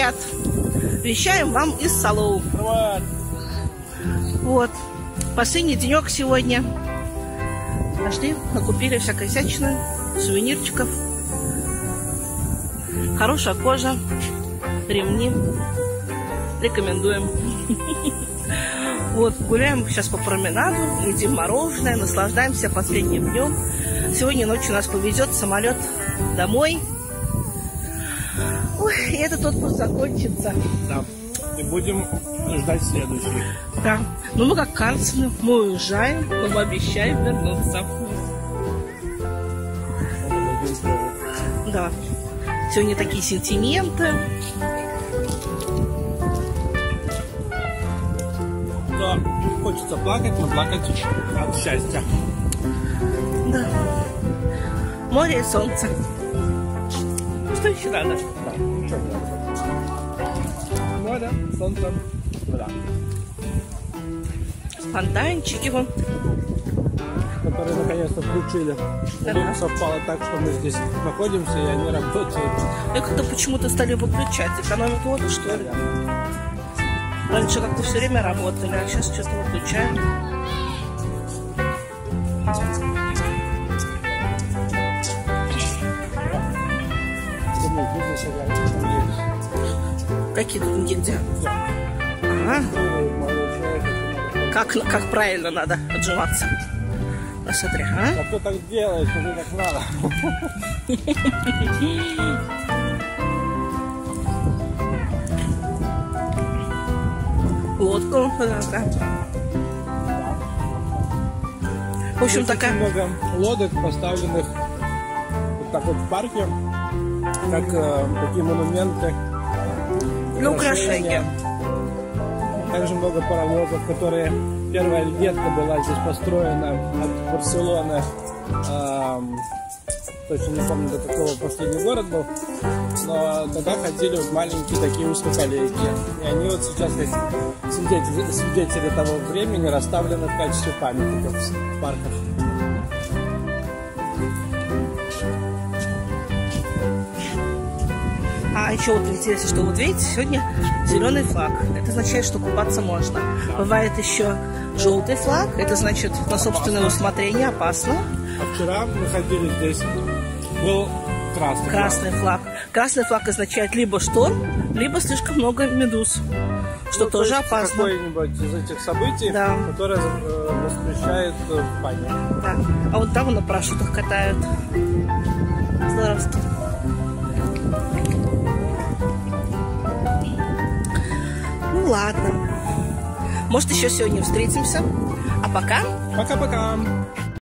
привет! Вещаем вам из Салоу. Вот. Последний денек сегодня. Пошли, накупили всякой всячины, сувенирчиков. Хорошая кожа, ремни. Рекомендуем. Вот, гуляем сейчас по променаду, едим мороженое, наслаждаемся последним днем. Сегодня ночью нас повезет самолет домой. Ой, и этот отпуск закончится. Да, и будем ждать следующий. Да, ну мы как Карлсоны, мы уезжаем, но мы обещаем вернуться. Да, сегодня такие сентименты. Да, хочется плакать, но плакать от счастья. Да. Море и солнце. Что еще надо? Да, что надо? Море, солнце, вода. Фонтанчики вон. Которые наконец-то включили. Да. Совпало так, что мы здесь находимся, и они работают. И как-то почему-то стали выключать. Экономят воду, что ли? Раньше как-то все время работали, а сейчас что-то выключаем. Какие тут где? Ага. Как правильно надо отжиматься. Посмотри, а? А кто так делает, что так надо? Лодку. Да. В общем, Здесь такая... очень много лодок, поставленных вот так вот в парке, как такие монументы. Для украшения. Также много паровозов, которые... Первая ветка была здесь построена от Барселоны. Точно не помню, до какого последний город был. Но тогда ходили вот маленькие такие узкоколейки. И они вот сейчас, как свидетели того времени, расставлены в качестве памятников в парках. А еще вот интересно, что вот видите, сегодня зеленый флаг. Это означает, что купаться можно. Бывает еще желтый флаг. Это значит на собственное усмотрение опасно. А вчера мы ходили здесь, был красный флаг. Красный флаг означает либо шторм, либо слишком много медуз. Что Ну, тоже то есть опасно. Какое-нибудь из этих событий, Да. которое воспрещает панику. Да. А вот там на парашютах катают. Здоровски. Ну ладно. Может, еще сегодня встретимся. А пока... Пока-пока!